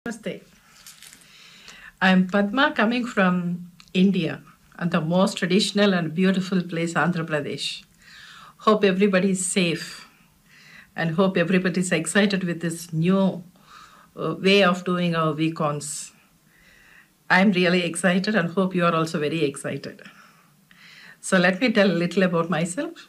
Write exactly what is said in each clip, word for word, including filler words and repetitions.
Namaste. I'm Padma coming from India and the most traditional and beautiful place, Andhra Pradesh. Hope everybody is safe and hope everybody is excited with this new uh, way of doing our week-ons. I'm really excited and hope you are also very excited. So let me tell a little about myself.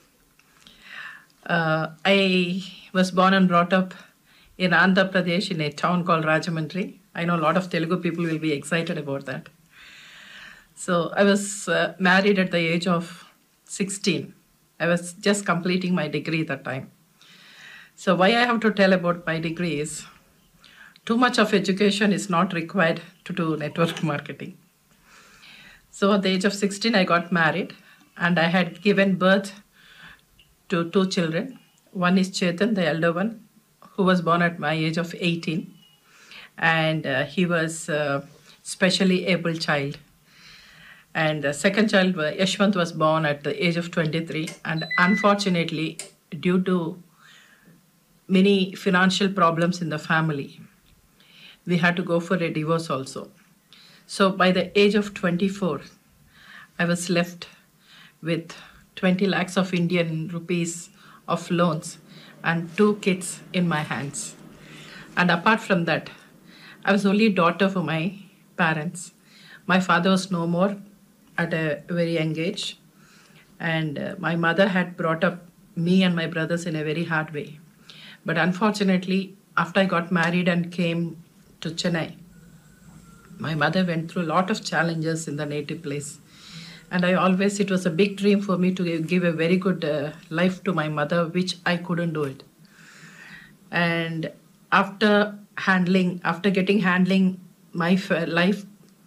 Uh, I was born and brought up in Andhra Pradesh in a town called Rajahmundry. I know a lot of Telugu people will be excited about that. So I was uh, married at the age of sixteen. I was just completing my degree at that time. So why I have to tell about my degree is too much of education is not required to do network marketing. So at the age of sixteen, I got married and I had given birth to two children. One is Chetan, the elder one, who was born at my age of eighteen. And uh, he was a specially able child. And the second child, uh, Yashwant, was born at the age of twenty-three. And unfortunately, due to many financial problems in the family, we had to go for a divorce also. So by the age of twenty-four, I was left with twenty lakhs of Indian rupees of loans and two kids in my hands. And apart from that, I was only daughter for my parents. My father was no more at a very young age. And uh, my mother had brought up me and my brothers in a very hard way. But unfortunately, after I got married and came to Chennai, my mother went through a lot of challenges in the native place. And I always, it was a big dream for me to give a very good uh, life to my mother, which I couldn't do it. And after handling, after getting handling my life,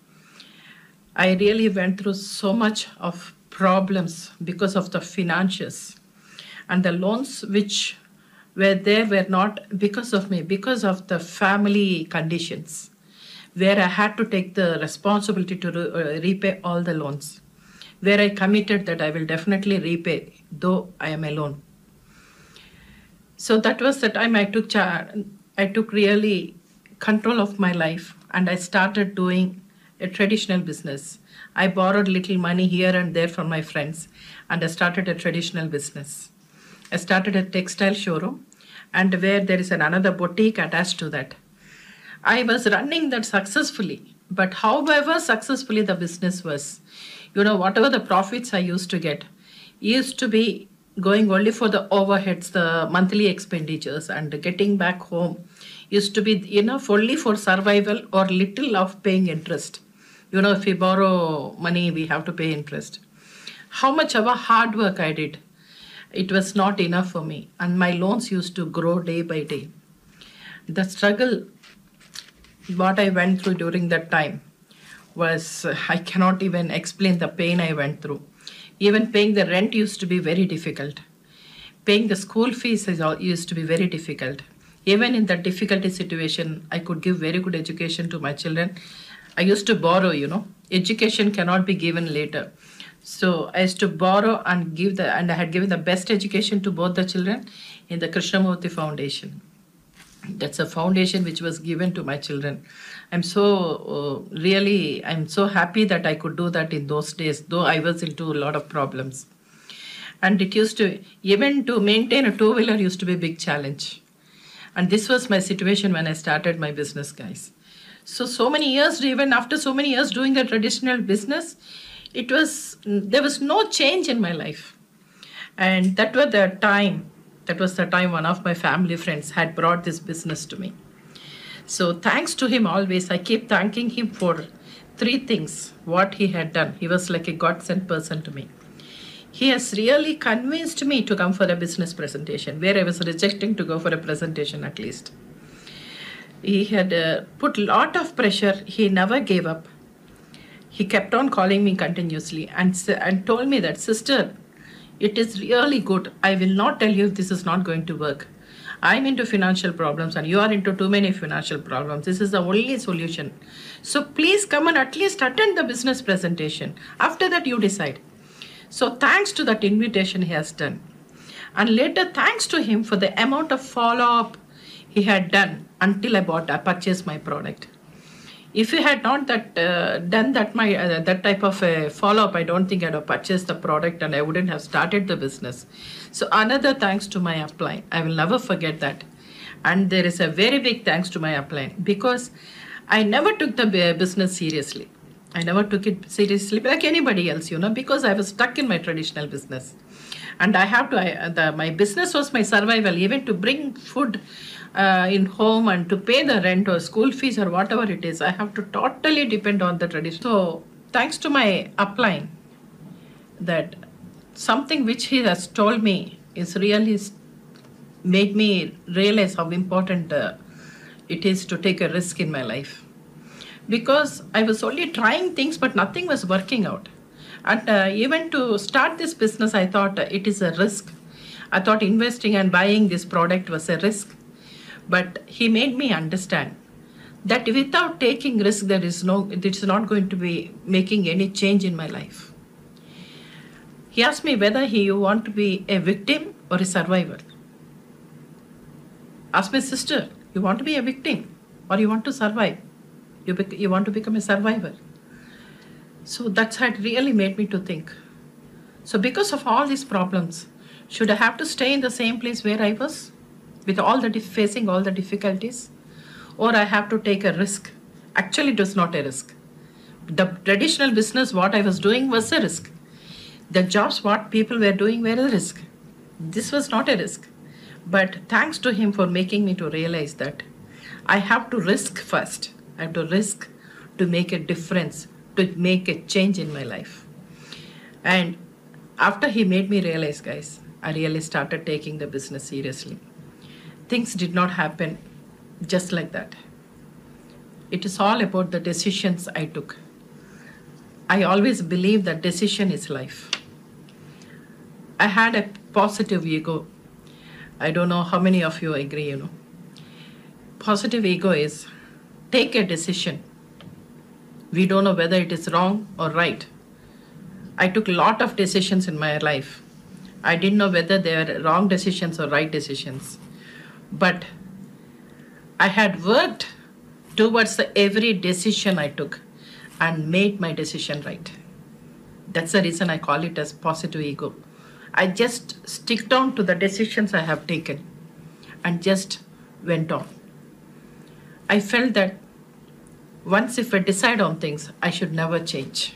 I really went through so much of problems because of the finances. And the loans which were there were not because of me, because of the family conditions, where I had to take the responsibility to re- uh, repay all the loans, where I committed that I will definitely repay, though I am alone. So that was the time I took charge. I took really control of my life and I started doing a traditional business. I borrowed little money here and there from my friends and I started a traditional business. I started a textile showroom and where there is an another boutique attached to that. I was running that successfully, but however successfully the business was, you know, whatever the profits I used to get used to be going only for the overheads, the monthly expenditures, and getting back home used to be enough only for survival or little of paying interest. You know, if we borrow money, we have to pay interest. How much of a hard work I did, it was not enough for me. And my loans used to grow day by day. The struggle, what I went through during that time was, I cannot even explain the pain I went through. Even paying the rent used to be very difficult. Paying the school fees used to be very difficult. Even in that difficulty situation, I could give very good education to my children. I used to borrow, you know, education cannot be given later. So I used to borrow and give the, and I had given the best education to both the children in the Krishnamurti Foundation. That's a foundation which was given to my children. I'm so uh, really, I'm so happy that I could do that in those days, though I was into a lot of problems. And it used to, even to maintain a two-wheeler used to be a big challenge. And this was my situation when I started my business, guys. So, so many years, even after so many years doing the traditional business, it was, there was no change in my life. And that was the time, that was the time one of my family friends had brought this business to me. So thanks to him always, I keep thanking him for three things, what he had done. He was like a God-sent person to me. He has really convinced me to come for a business presentation, where I was rejecting to go for a presentation at least. He had uh, put a lot of pressure. He never gave up. He kept on calling me continuously and, and told me that, sister, it is really good. I will not tell you if this is not going to work. I'm into financial problems and you are into too many financial problems. This is the only solution. So please come and at least attend the business presentation. After that, you decide. So thanks to that invitation he has done. And later, thanks to him for the amount of follow-up he had done until I bought, I purchased my product. If you had not that uh, done that my uh, that type of a follow up, I don't think I'd have purchased the product and I wouldn't have started the business. So another thanks to my upline. I will never forget that. And there is a very big thanks to my upline because I never took the bu- business seriously. I never took it seriously like anybody else, you know, because I was stuck in my traditional business. And I have to, I, the, my business was my survival, even to bring food uh, in home and to pay the rent or school fees or whatever it is. I have to totally depend on the tradition. So, thanks to my upline, that something which he has told me is really s- made me realize how important uh, it is to take a risk in my life. Because I was only trying things, but nothing was working out. And uh, even to start this business, I thought uh, it is a risk. I thought investing and buying this product was a risk. But he made me understand that without taking risk, there is no, it's not going to be making any change in my life. He asked me whether he you want to be a victim or a survivor. Asked my sister, you want to be a victim or you want to survive? You, bec- you want to become a survivor. So that's had really made me to think. So because of all these problems, should I have to stay in the same place where I was, with all the dif- facing all the difficulties, or I have to take a risk? Actually, it was not a risk. The traditional business, what I was doing, was a risk. The jobs, what people were doing, were a risk. This was not a risk. But thanks to him for making me to realize that I have to risk first. I have to risk to make a difference, to make a change in my life. And after he made me realize, guys, I really started taking the business seriously. Things did not happen just like that. It is all about the decisions I took. I always believe that decision is life. I had a positive ego. I don't know how many of you agree, you know. Positive ego is take a decision. We don't know whether it is wrong or right. I took a lot of decisions in my life. I didn't know whether they were wrong decisions or right decisions. But I had worked towards the every decision I took and made my decision right. That's the reason I call it as positive ego. I just stick down to the decisions I have taken and just went on. I felt that once if I decide on things, I should never change.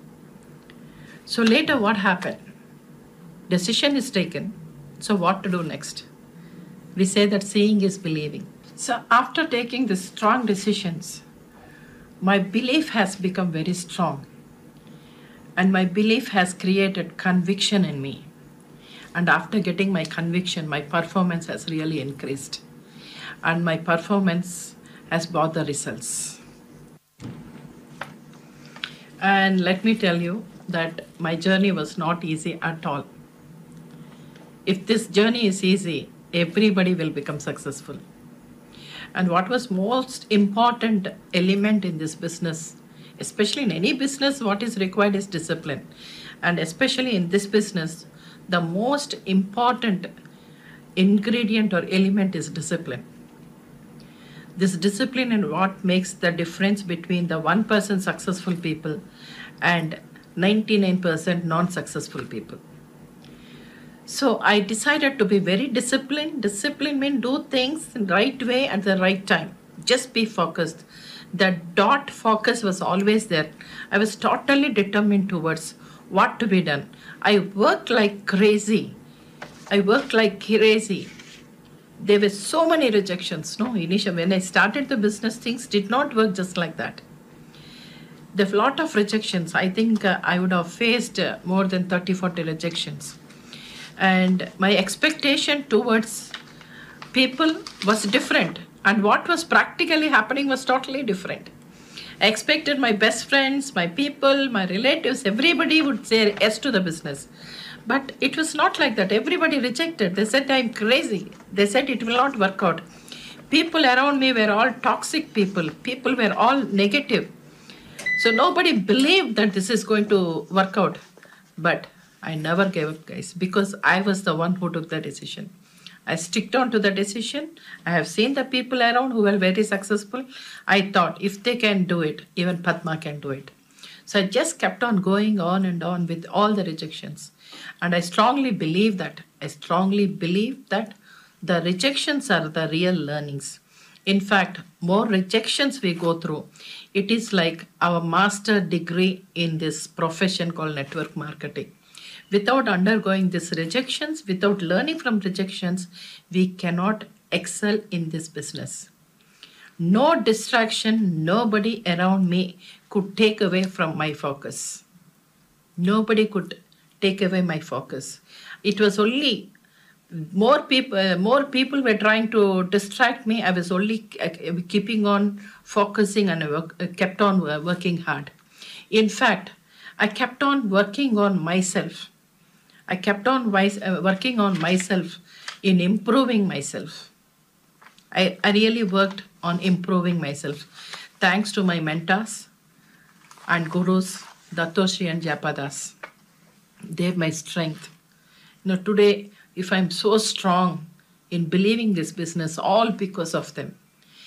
So later what happened? Decision is taken. So what to do next? We say that seeing is believing. So after taking the strong decisions, my belief has become very strong. And my belief has created conviction in me. And after getting my conviction, my performance has really increased. And my performance has brought the results. And let me tell you that my journey was not easy at all. If this journey is easy, everybody will become successful. And what was most important element in this business, especially in any business, what is required is discipline. And especially in this business, the most important ingredient or element is discipline. This discipline is what makes the difference between the one percent successful people and ninety-nine percent non-successful people. So I decided to be very disciplined. Discipline means do things in the right way at the right time. Just be focused. The dot focus was always there. I was totally determined towards what to be done. I worked like crazy. I worked like crazy. There were so many rejections. No, initially when I started the business, things did not work just like that. There were a lot of rejections. I think uh, I would have faced uh, more than thirty, forty rejections. And my expectation towards people was different. And what was practically happening was totally different. I expected my best friends, my people, my relatives, everybody would say yes to the business. But it was not like that. Everybody rejected. They said I'm crazy. They said it will not work out. People around me were all toxic people. People were all negative. So nobody believed that this is going to work out. But I never gave up, guys, because I was the one who took the decision. I sticked on to the decision. I have seen the people around who were very successful. I thought if they can do it, even Padma can do it. So I just kept on going on and on with all the rejections. And I strongly believe that, I strongly believe that the rejections are the real learnings. In fact, more rejections we go through, it is like our master degree in this profession called network marketing. Without undergoing these rejections, without learning from rejections, we cannot excel in this business. No distraction, nobody around me could take away from my focus. Nobody could take away my focus. It was only more people, uh, more people were trying to distract me. I was only uh, keeping on focusing and work, uh, kept on uh, working hard. In fact, I kept on working on myself. I kept on wise, uh, working on myself in improving myself. I, I really worked on improving myself. Thanks to my mentors and gurus, Datoshi and Japadas. They're my strength. You know, today, if I'm so strong in believing this business, all because of them.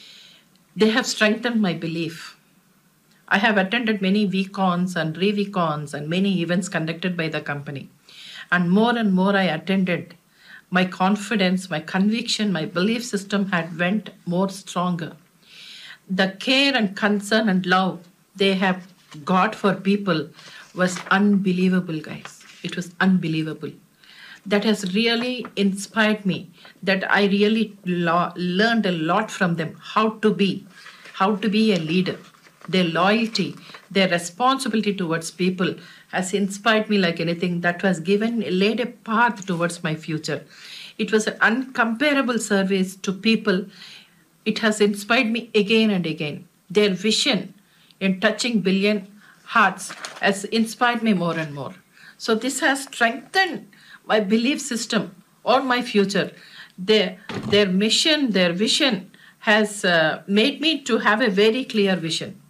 They have strengthened my belief. I have attended many VCons and re-VCons and many events conducted by the company. And more and more I attended, my confidence, my conviction, my belief system had went more stronger. The care and concern and love they have got for people was unbelievable, guys. It was unbelievable. That has really inspired me, that I really lo- learned a lot from them, how to be, how to be a leader. Their loyalty, their responsibility towards people has inspired me like anything. That was given, laid a path towards my future. It was an uncomparable service to people. It has inspired me again and again. Their vision in touching billion hearts has inspired me more and more. So this has strengthened my belief system on my future. Their, their mission, their vision has uh, made me to have a very clear vision.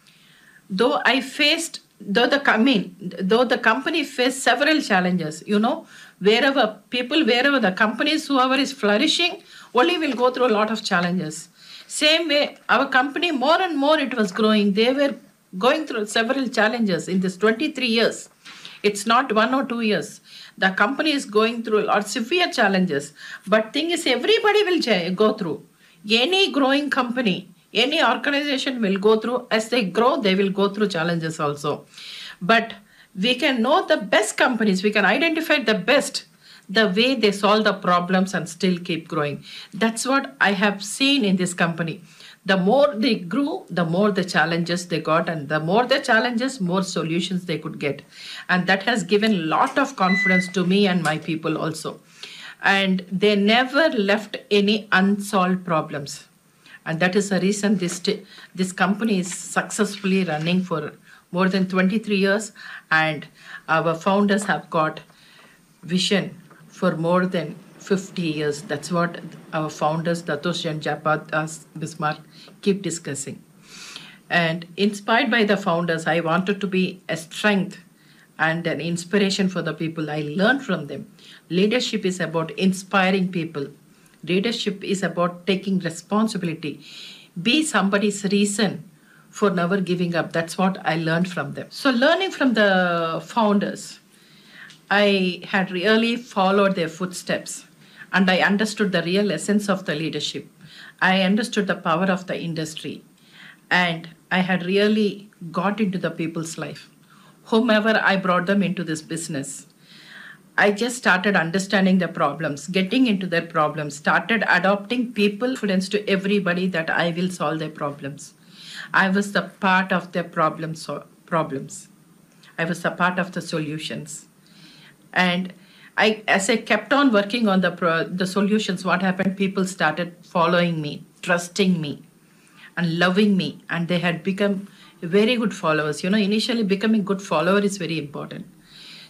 Though I faced, though the, I mean, though the company faced several challenges, you know, wherever people, wherever the companies, whoever is flourishing, only will go through a lot of challenges. Same way, our company, more and more it was growing. They were going through several challenges in this twenty-three years. It's not one or two years. The company is going through a lot of severe challenges. But thing is, everybody will go through. Any growing company, any organization will go through. As they grow, they will go through challenges also. But we can know the best companies. We can identify the best, the way they solve the problems and still keep growing. That's what I have seen in this company. The more they grew, the more the challenges they got, and the more the challenges, more solutions they could get. And that has given a lot of confidence to me and my people also. And they never left any unsolved problems. And that is the reason this, this company is successfully running for more than twenty-three years. And our founders have got vision for more than fifty years. That's what our founders, Datoshi and Japadas Bismarck, keep discussing. And inspired by the founders, I wanted to be a strength and an inspiration for the people. I learned from them. Leadership is about inspiring people. Leadership is about taking responsibility. Be somebody's reason for never giving up. That's what I learned from them. So learning from the founders, I had really followed their footsteps and I understood the real essence of the leadership. I understood the power of the industry and I had really got into the people's life. Whomever I brought them into this business, I just started understanding the problems, getting into their problems, started adopting people, confidence to everybody that I will solve their problems. I was the part of their problems. So problems. I was a part of the solutions. And I, as I kept on working on the, pro, the solutions, what happened? People started following me, trusting me, and loving me. And they had become very good followers. You know, initially becoming good follower is very important.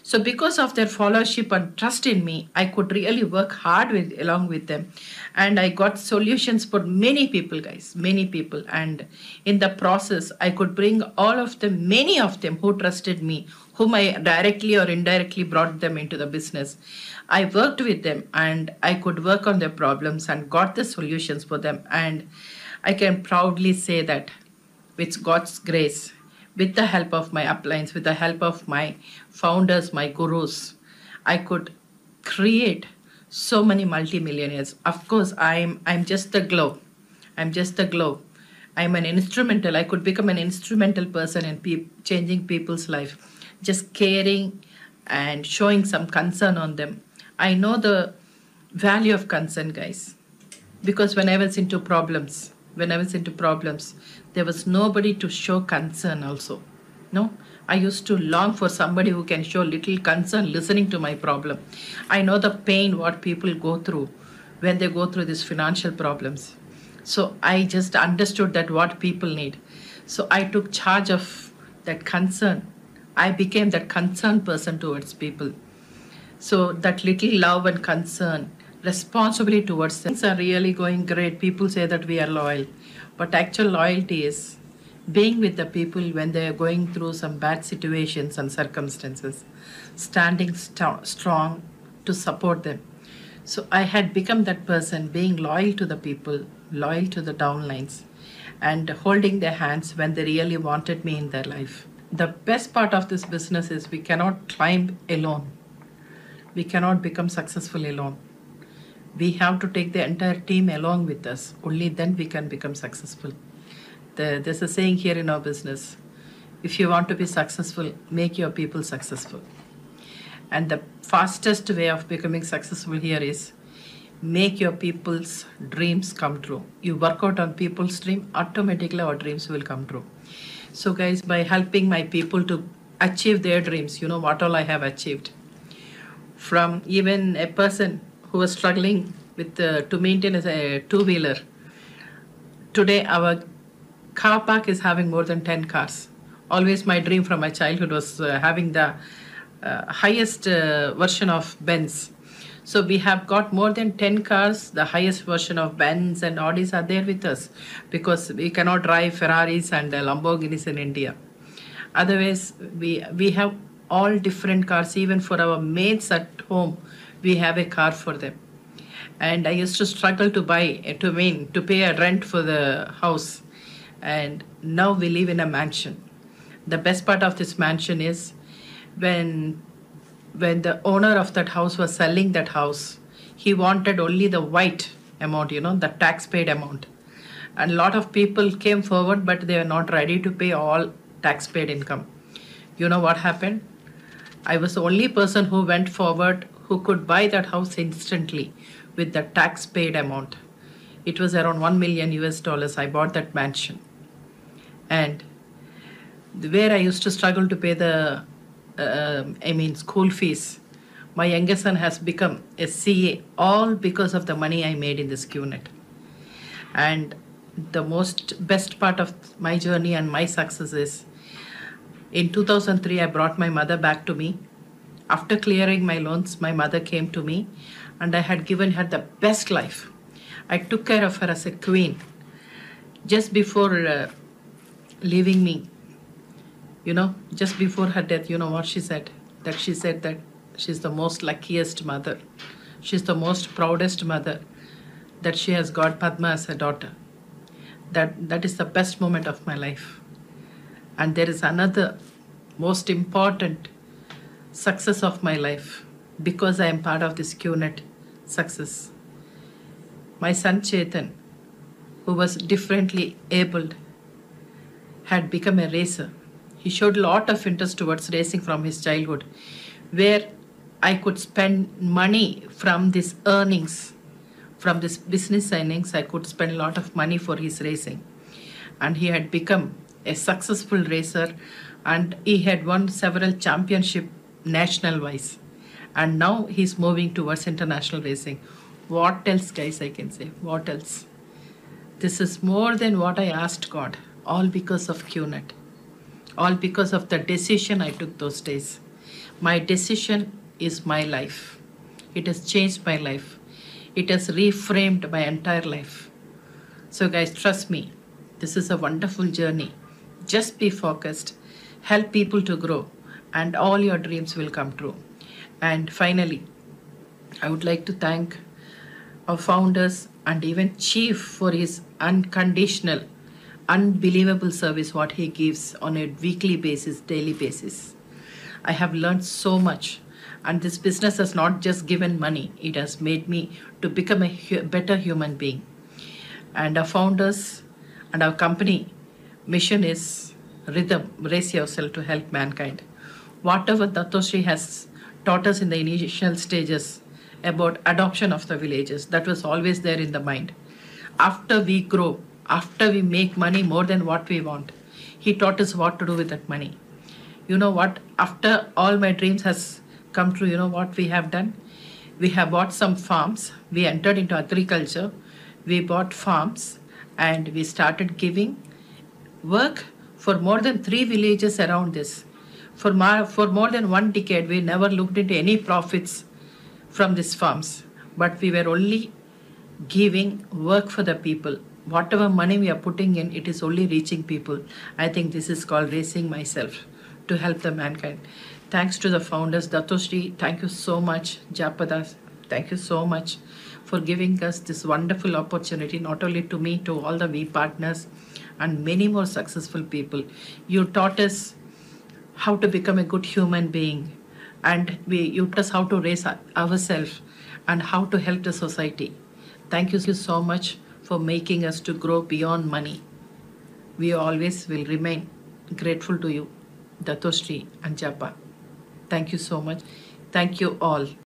So because of their followership and trust in me, I could really work hard with along with them. And I got solutions for many people, guys, many people. And in the process, I could bring all of them, many of them who trusted me, whom I directly or indirectly brought them into the business. I worked with them and I could work on their problems and got the solutions for them. And I can proudly say that with God's grace, with the help of my uplines, with the help of my founders, my gurus, I could create so many multimillionaires. Of course, I'm I'm just the glow. I'm just the glow. I'm an instrumental. I could become an instrumental person in pe- changing people's life, just caring and showing some concern on them. I know the value of concern, guys, because when I was into problems, when I was into problems, there was nobody to show concern also. No, I used to long for somebody who can show little concern listening to my problem. I know the pain what people go through when they go through these financial problems. So I just understood that what people need. So I took charge of that concern. I became that concerned person towards people. So that little love and concern, responsibility towards them, things are really going great. People say that we are loyal, but actual loyalty is being with the people when they are going through some bad situations and circumstances, standing st- strong to support them. So I had become that person, being loyal to the people, loyal to the downlines, and holding their hands when they really wanted me in their life. The best part of this business is we cannot climb alone. We cannot become successful alone. We have to take the entire team along with us. Only then we can become successful. The, there's a saying here in our business, if you want to be successful, make your people successful. And the fastest way of becoming successful here is make your people's dreams come true. You work out on people's dream, automatically our dreams will come true. So guys, by helping my people to achieve their dreams, you know what all I have achieved. From even a person who was struggling with uh, to maintain a two-wheeler. Today, our car park is having more than ten cars. Always my dream from my childhood was uh, having the uh, highest uh, version of Benz. So we have got more than ten cars, the highest version of Benz and Audis are there with us because we cannot drive Ferraris and uh, Lamborghinis in India. Otherwise, we, we have all different cars, even for our maids at home, we have a car for them. And I used to struggle to buy, to mean, to pay a rent for the house. And now we live in a mansion. The best part of this mansion is when, when the owner of that house was selling that house, he wanted only the white amount, you know, the tax paid amount. And a lot of people came forward, but they were not ready to pay all tax paid income. You know what happened? I was the only person who went forward who could buy that house instantly with the tax paid amount. It was around one million U S dollars. I bought that mansion. And where I used to struggle to pay the, uh, I mean, school fees, my youngest son has become a C A, all because of the money I made in this Q net. And the most best part of my journey and my success is, in two thousand three, I brought my mother back to me. After clearing my loans, my mother came to me and I had given her the best life. I took care of her as a queen. Just before uh, leaving me, you know, just before her death, you know what she said? That she said that she's the most luckiest mother. She's the most proudest mother that she has got Padma as a daughter. That, that is the best moment of my life. And there is another most important success of my life because I am part of this Q net success. My son Chetan, who was differently abled, had become a racer. He showed a lot of interest towards racing from his childhood, where I could spend money from these earnings, from this business earnings, I could spend a lot of money for his racing. And he had become a successful racer and he had won several championships national wise. And now he's moving towards international racing. What else, guys, I can say? What else? This is more than what I asked God, all because of Q net, all because of the decision I took those days. My decision is my life. It has changed my life. It has reframed my entire life. So, guys, trust me, this is a wonderful journey. Just be focused, help people to grow, and all your dreams will come true. And finally, I would like to thank our founders and even Chief for his unconditional, unbelievable service what he gives on a weekly basis, daily basis. I have learned so much, and this business has not just given money, it has made me to become a hu- better human being. And our founders and our company mission is rhythm, raise yourself to help mankind. Whatever Datoshri has taught us in the initial stages about adoption of the villages, that was always there in the mind. After we grow, after we make money more than what we want, he taught us what to do with that money. You know what? After all my dreams has come true, you know what we have done? We have bought some farms. We entered into agriculture. We bought farms and we started giving work for more than three villages around this. For, mar- for more than one decade, we never looked into any profits from these farms, but we were only giving work for the people. Whatever money we are putting in, it is only reaching people. I think this is called raising myself to help the mankind. Thanks to the founders, Datoshri, thank you so much. Japadas, thank you so much for giving us this wonderful opportunity, not only to me, to all the V partners and many more successful people. You taught us how to become a good human being, and we, you taught us how to raise our- ourselves and how to help the society. Thank you so much for making us to grow beyond money. We always will remain grateful to you, Datoshri and Japa. Thank you so much. Thank you all.